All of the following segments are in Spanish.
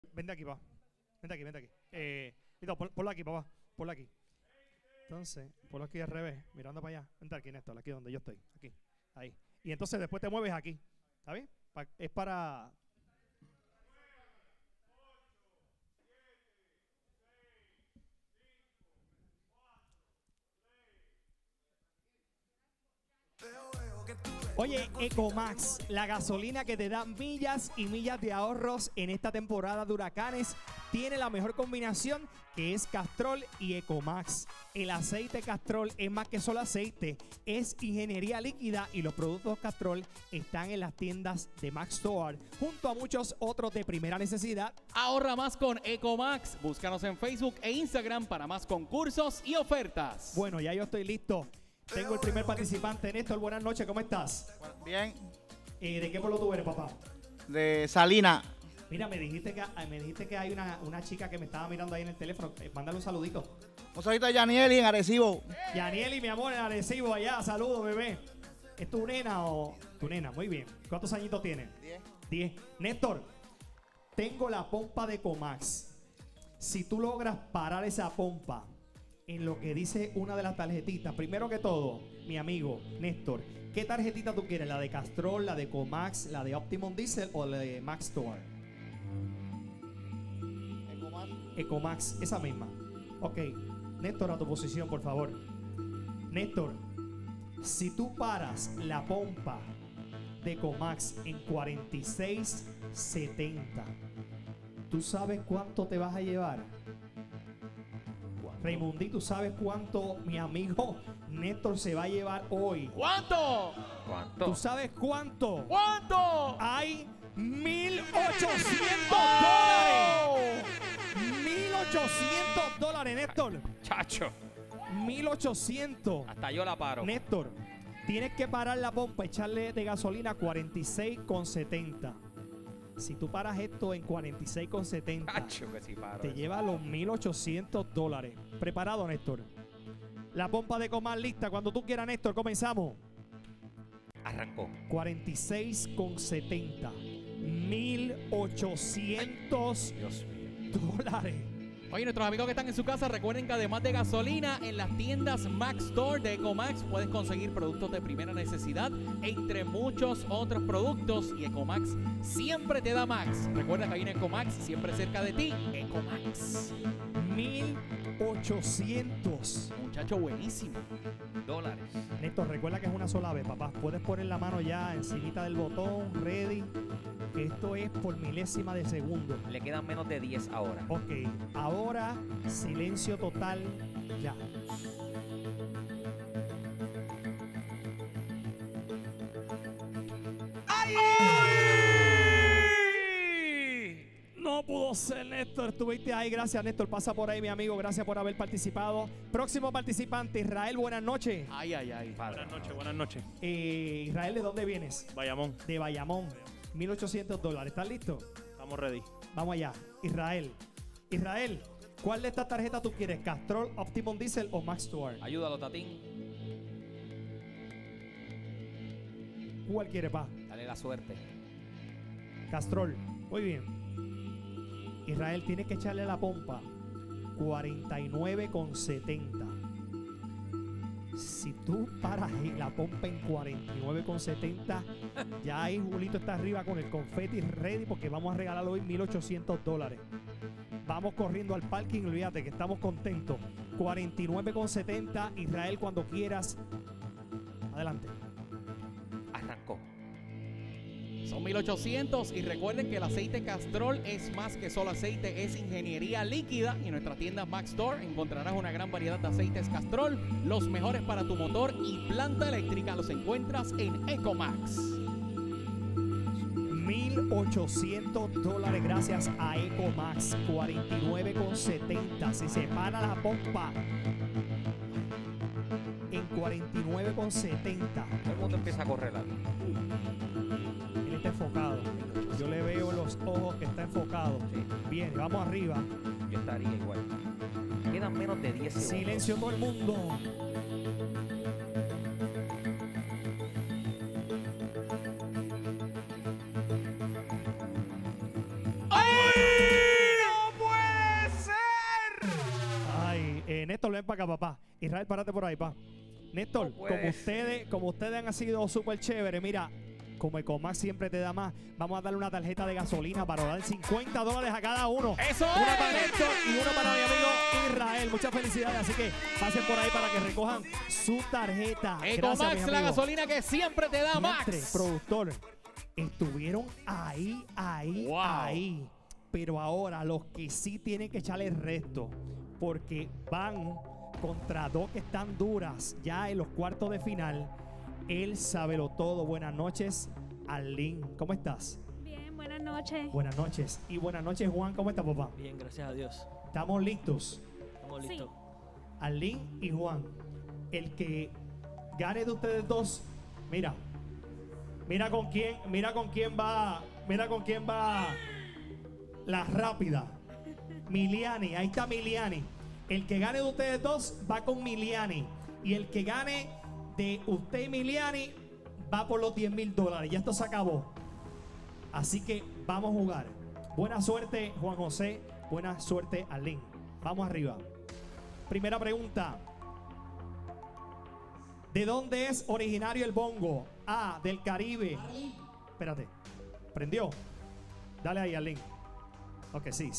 Vente aquí, papá. Vente aquí, vente aquí. Lito, ponlo aquí, papá. Ponlo aquí. Entonces, ponlo aquí al revés, mirando para allá. Vente aquí, Néstor, aquí donde yo estoy. Aquí, ahí. Y entonces después te mueves aquí. ¿Está bien? Es para... Oye, Ecomax, la gasolina que te da millas y millas de ahorros en esta temporada de huracanes, tiene la mejor combinación que es Castrol y Ecomax. El aceite Castrol es más que solo aceite, es ingeniería líquida y los productos Castrol están en las tiendas de Max Store junto a muchos otros de primera necesidad. Ahorra más con Ecomax. Búscanos en Facebook e Instagram para más concursos y ofertas. Bueno, ya yo estoy listo. Tengo el primer participante, Néstor. Buenas noches, ¿cómo estás? Bien. ¿De qué pueblo tú eres, papá? De Salina. Mira, me dijiste que hay una chica que me estaba mirando ahí en el teléfono. Mándale un saludito. Un saludito a Yanieli en Arecibo. Yanieli, mi amor, en Arecibo, allá. Saludos, bebé. ¿Es tu nena o...? Tu nena, muy bien. ¿Cuántos añitos tiene? 10. Néstor, tengo la pompa de Ecomax. Si tú logras parar esa pompa en lo que dice una de las tarjetitas, primero que todo, mi amigo Néstor, ¿qué tarjetita tú quieres? ¿La de Castrol, la de Ecomax, la de Optimum Diesel o la de Max Store? Ecomax, esa misma. Ok, Néstor, a tu posición, por favor. Néstor, si tú paras la pompa de Ecomax en 46.70, ¿tú sabes cuánto te vas a llevar? Raimundi, ¿tú sabes cuánto mi amigo Néstor se va a llevar hoy? ¿Cuánto? ¿Tú sabes cuánto? ¿Cuánto? Hay $1,800. $1,800, Néstor. Chacho, 1,800. hasta yo la paro. Néstor, tienes que parar la pompa, echarle de gasolina 46.70. Si tú paras esto en 46.70, Chacho, que sí paro. te lleva los $1,800. ¿Preparado, Néstor? La pompa de Ecomax lista. Cuando tú quieras, Néstor, comenzamos. Arrancó. 46.70. $1,800. Dios mío. Oye, nuestros amigos que están en su casa, recuerden que además de gasolina, en las tiendas Max Store de Ecomax puedes conseguir productos de primera necesidad, entre muchos otros productos. Y Ecomax siempre te da Max. Recuerda que hay una Ecomax siempre cerca de ti. Ecomax. 1,800. Muchacho, buenísimo. Dólares. Néstor, recuerda que es una sola vez, papá. Puedes poner la mano ya encimita del botón, ready. Que esto es por milésima de segundo. Le quedan menos de 10 ahora. Ok, ahora silencio total, ya. No pudo ser, Néstor. Estuviste ahí. Gracias, Néstor. Pasa por ahí, mi amigo. Gracias por haber participado. Próximo participante, Israel. Buenas noches. Ay, ay, ay. Padre, Buenas noches, buenas noches. Israel, ¿de dónde vienes? Bayamón, De Bayamón. $1,800. ¿Estás listo? estamos ready. Vamos allá. Israel. Israel, ¿cuál de estas tarjetas tú quieres? ¿Castrol, Optimum Diesel o Max Store? Ayúdalo, Tatín. ¿Cuál quiere, pa? Dale la suerte. Castrol. Muy bien. Israel, tienes que echarle a la pompa 49.70. Si tú paras la pompa en 49.70, ya ahí Julito está arriba con el confeti ready porque vamos a regalar hoy $1,800. Vamos corriendo al parking, olvídate que estamos contentos. 49.70, Israel, cuando quieras. Adelante. Arrancó. Son 1,800 y recuerden que el aceite Castrol es más que solo aceite, es ingeniería líquida. Y en nuestra tienda Max Store encontrarás una gran variedad de aceites Castrol, los mejores para tu motor y planta eléctrica los encuentras en Ecomax. $1,800 gracias a Ecomax. 49.70. Si se para la pompa en 49.70. Todo el mundo empieza a correr aquí. Él está enfocado. Yo le veo en los ojos que está enfocado. Sí. Bien, vamos arriba. Yo estaría igual. Quedan menos de 10 segundos. Silencio todo el mundo. ¡Ay! Néstor, ven para acá, papá. Israel, párate por ahí, pa. Néstor, No puede como ustedes han sido súper chéveres, mira, como Ecomax siempre te da más, vamos a darle una tarjeta de gasolina para dar $50 a cada uno. ¡Eso Una es! para Néstor y una para mi amigo Israel. Muchas felicidades, así que pasen por ahí para que recojan su tarjeta. Gracias, Ecomax, mis la amigos. gasolina que siempre te da Diantre, Max. productor, estuvieron ahí, Wow. ahí. Pero ahora los que sí tienen que echarle el resto, porque van contra dos que están duras ya en los cuartos de final. Él sábelo todo. Buenas noches, Arlene. ¿Cómo estás? Bien, buenas noches. Buenas noches. Y buenas noches, Juan. ¿Cómo estás, papá? Bien, gracias a Dios. Estamos listos. Estamos Sí. listos. Arlene y Juan. El que gane de ustedes dos, mira con quién va la rápida. Miliani, ahí está Miliani. El que gane de ustedes dos va con Miliani. Y el que gane de usted y Miliani va por los $10,000. Ya esto se acabó. Así que vamos a jugar. Buena suerte, Juan José. Buena suerte, Arlene. Vamos arriba. Primera pregunta. ¿De dónde es originario el bongo? A, del Caribe. Espérate. ¿Prendió? Dale ahí, Arlene. Ok, sí.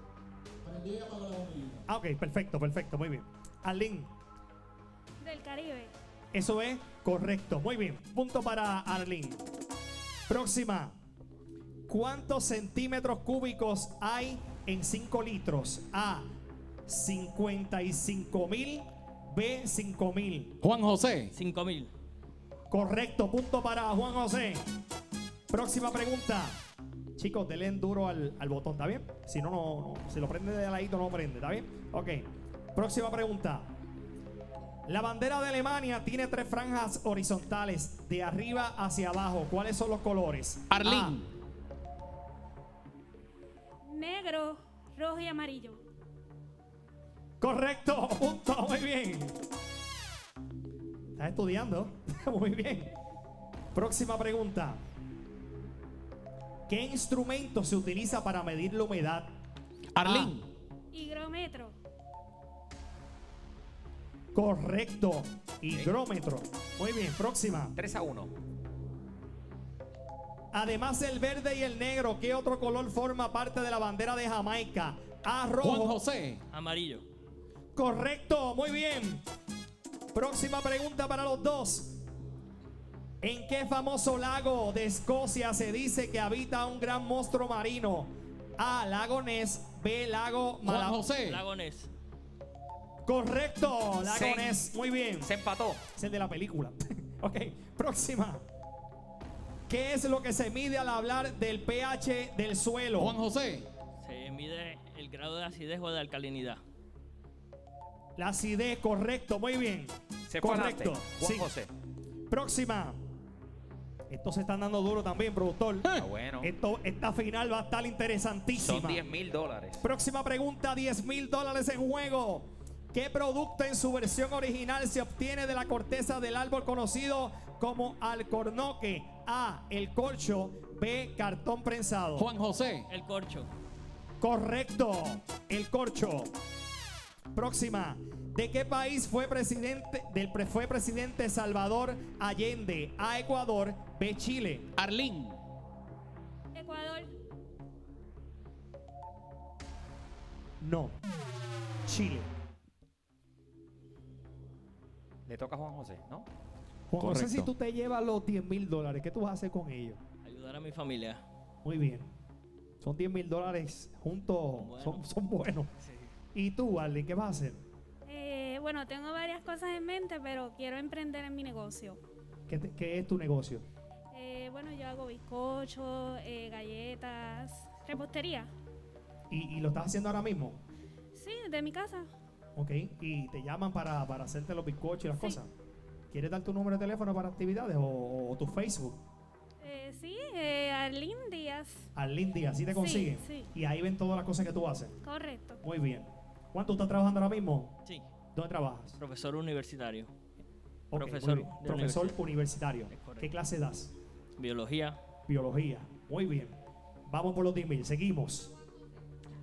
Ah, ok, perfecto, muy bien. Arlene, Del Caribe. eso es correcto. Muy bien, punto para Arlene. Próxima. ¿Cuántos centímetros cúbicos hay en 5 litros? A, 55,000. B, 5,000. Juan José. 5,000. Correcto, punto para Juan José. Próxima pregunta. Chicos, denle duro al botón, ¿está bien? Si no, si lo prende de ladito, no prende, ¿está bien? Ok. Próxima pregunta. La bandera de Alemania tiene 3 franjas horizontales de arriba hacia abajo. ¿Cuáles son los colores? Arlene. Negro, rojo y amarillo. Correcto, punto, muy bien. ¿Estás estudiando? Muy bien. Próxima pregunta. ¿Qué instrumento se utiliza para medir la humedad? Arlene. Higrómetro. Correcto, higrómetro. Muy bien, próxima. 3-1. Además del verde y el negro, ¿qué otro color forma parte de la bandera de Jamaica? A, rojo. Juan José. Amarillo. Correcto, muy bien. Próxima pregunta para los dos. ¿En qué famoso lago de Escocia se dice que habita un gran monstruo marino? A, lago Ness. B, lago Juan Malabo. José. Lagones. Correcto, lago Se- Ness. Muy bien. Se empató. Es el de la película. Ok, próxima. ¿Qué es lo que se mide al hablar del pH del suelo? Juan José. Se mide el grado de acidez o de alcalinidad. La acidez, correcto, muy bien. Se fue adelante. Correcto. Juan Sí. José. Próxima. Estos se están dando duro también, productor. Ah, bueno. Esta final va a estar interesantísima. Son $10,000. Próxima pregunta, $10,000 en juego. ¿Qué producto en su versión original se obtiene de la corteza del árbol conocido como alcornoque? A, el corcho. B, cartón prensado. Juan José. El corcho. Correcto, el corcho. Próxima. ¿De qué país fue presidente Salvador Allende? A, Ecuador. B, Chile. Arlene. Ecuador. No, Chile. Le toca a Juan José, ¿no? Juan José, Correcto. si tú te llevas los $10,000, ¿qué tú vas a hacer con ellos? Ayudar a mi familia. Muy bien. Son $10,000 juntos, Bueno. son buenos. ¿Y tú, Arlene, qué vas a hacer? Bueno, tengo varias cosas en mente, pero quiero emprender en mi negocio. ¿Qué es tu negocio? Bueno, yo hago bizcochos, galletas, repostería. ¿Y lo estás haciendo ahora mismo? Sí, de mi casa. Ok. ¿Y te llaman para hacerte los bizcochos y las Sí. cosas? ¿Quieres dar tu número de teléfono para actividades o tu Facebook? Sí, Arlene Díaz. Arlene Díaz, ¿sí te Sí, consiguen? sí. Y ahí ven todas las cosas que tú haces. Correcto. Muy bien. Juan, ¿tú estás trabajando ahora mismo? Sí. ¿Dónde trabajas? Profesor universitario. Ok, Profesor muy bien. de Profesor universidad. universitario. Es correcto. ¿Qué clase das? Biología. Biología. Muy bien. Vamos por los 10,000. Seguimos.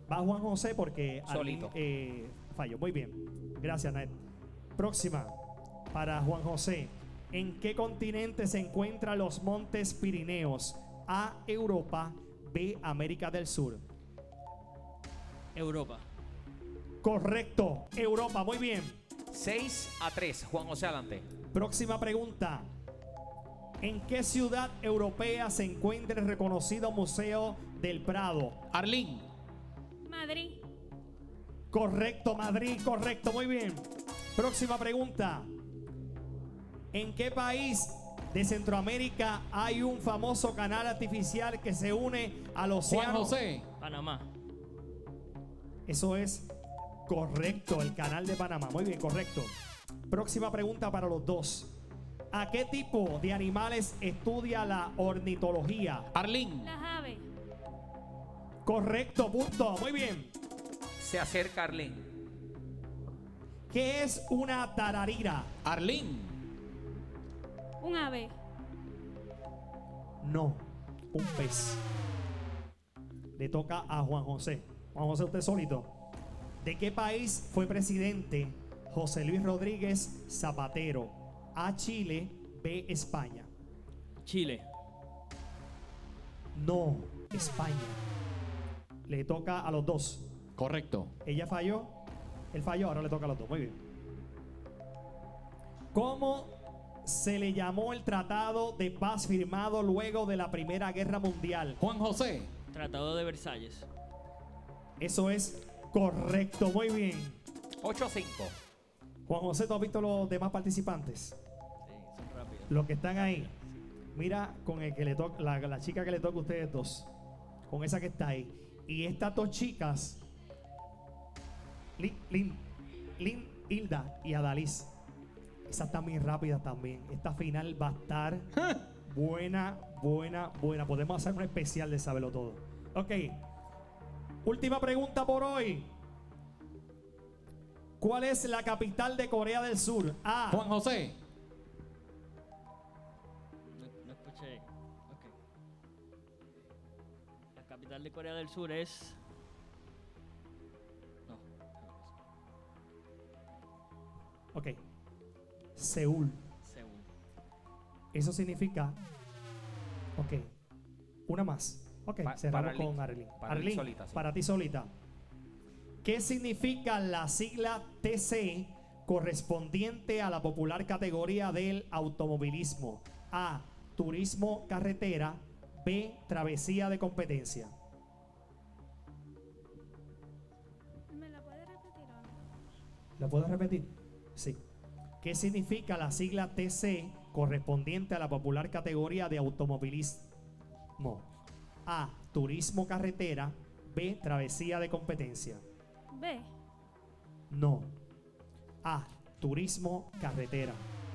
Va Juan José porque Solito. falló. Muy bien. Gracias, Ned. Próxima para Juan José. ¿En qué continente se encuentran los montes Pirineos? A, Europa. B, América del Sur. Europa. Correcto, Europa. Muy bien. 6-3. Juan José adelante. Próxima pregunta. ¿En qué ciudad europea se encuentra el reconocido Museo del Prado? Arlín. Madrid. Correcto, Madrid, correcto, muy bien. Próxima pregunta. ¿En qué país de Centroamérica hay un famoso canal artificial que se une al océano? Juan José. Panamá. Eso es correcto, el canal de Panamá. Muy bien, correcto. Próxima pregunta para los dos. ¿A qué tipo de animales estudia la ornitología? Arlín. Las aves. Correcto, punto. Muy bien. Se acerca Arlín. ¿Qué es una tararira? Arlín. Un ave. No, un pez. Le toca a Juan José. Juan José, usted solito. ¿De qué país fue presidente José Luis Rodríguez Zapatero? A, Chile. B, España. Chile. No, España. Le toca a los dos. Correcto. Ella falló, él falló, ahora le toca a los dos. Muy bien. ¿Cómo se le llamó el tratado de paz firmado luego de la Primera Guerra Mundial? Juan José. Tratado de Versalles. Eso es correcto, muy bien. 8-5. Juan José, ¿tú has visto los demás participantes? Sí, son rápidos. Los que están ahí. Mira con el que le toca, la chica que le toca a ustedes dos. Con esa que está ahí. Y estas dos chicas, Lin, Hilda y Adaliz. Esas están muy rápidas también. Esta final va a estar buena. Podemos hacer un especial de Sábelo Todo. Ok. Última pregunta por hoy. ¿Cuál es la capital de Corea del Sur? A. Juan José. No escuché. Ok. La capital de Corea del Sur es... No. Ok. Seúl. Seúl. Eso significa. Ok. Una más. Ok, cerramos para con Arlene. Arlene. Para Arlene Arlene, solita, sí. para ti solita. ¿Qué significa la sigla TC correspondiente a la popular categoría del automovilismo? A. Turismo carretera. B. Travesía de competencia. ¿Me la puede repetir o no? ¿La puedo repetir? Sí. ¿Qué significa la sigla TC correspondiente a la popular categoría de automovilismo? A. Turismo carretera. B. Travesía de competencia. B. No. A. Turismo carretera.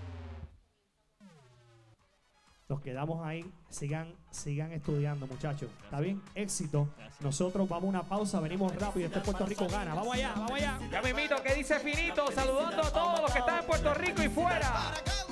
Nos quedamos ahí. Sigan estudiando, muchachos. ¿Está bien? Éxito. Gracias. Nosotros vamos a una pausa. Venimos rápido. Este Puerto Rico gana. Vamos allá, vamos allá. Ya me invito, que dice Finito, saludando a todos los que están en Puerto Rico y fuera.